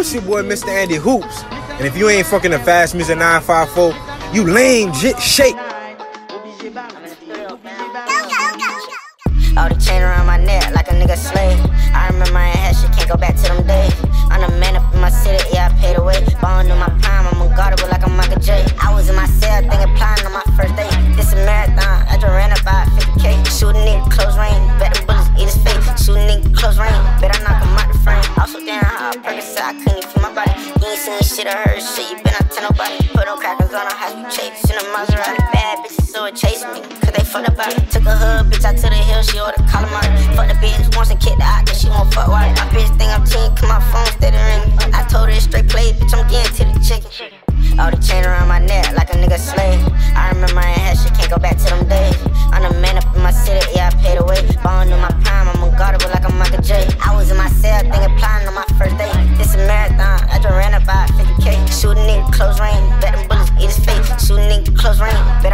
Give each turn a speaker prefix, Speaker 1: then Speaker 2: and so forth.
Speaker 1: it's your boy Mr. Andy Hoops. And if you ain't fucking the Fast Music 954, you lame shit.
Speaker 2: All the chain around my neck like a nigga slave. I remember I ain't had shit, can't go back to them days. I'm the man up in my city, yeah, I paid away. Ballin' in my prime, I'm unguardable like I'm Michael J. I was in my cell, thinking plotting on my first day. This a marathon, I just ran about 50K. Shoot a nigga close range, bet the bullets eat his face. Shoot a nigga close range, bet I knock him out the frame. Also down hard, Percocet, I couldn't even feel my body. You ain't seen shit or heard shit, you been out to nobody. Put no crackers on a house, you chase in a Maserati. Bad bitches, so it chasing me, cause they fucked about it. Took a hood bitch out to the hill, she ordered calamari. Fuck the bitch once and kick the out, cause she won't fuck with it. My bitch think I'm teen, cause my phone steady ring. I told her it's straight play, bitch, I'm getting to the chicken. All the chain around my neck like a nigga slave. I remember I ain't had shit, can't go back to them days. I'm the man up in my city, yeah, I paid away. Ballin' in my prime, I'm unguardable like I'm Michael J. I was in my cell, thinking plotting on my first day. This a marathon, I just ran about 50K. Shoot a nigga close range, bet them bullets eat his face. Shoot a nigga close range, bet